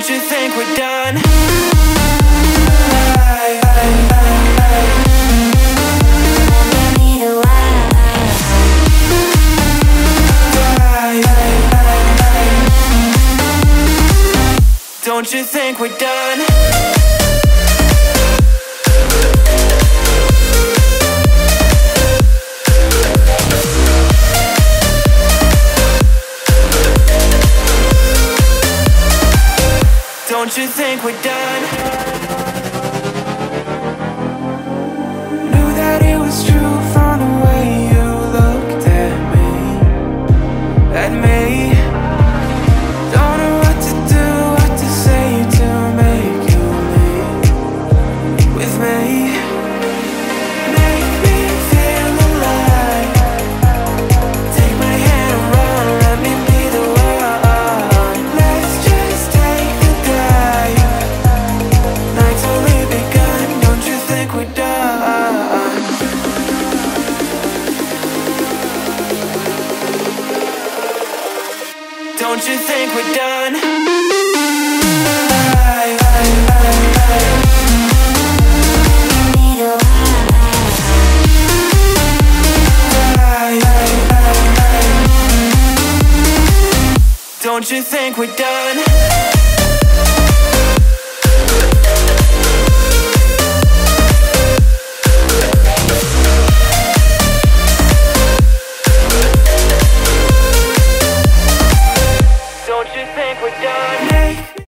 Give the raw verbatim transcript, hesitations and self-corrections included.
Don't you think we're done? Don't you think we're done? Don't you think we're done? Knew that it was true from the way you looked at me, at me. Don't know what to do, what to say to make you leave with me. Make me feel alive. Take my hand and run, let me be the one. Let's just take the dive. Night's only begun, don't you think we're done? Don't you think we're done? Don't you think we're done? Don't you think we're done?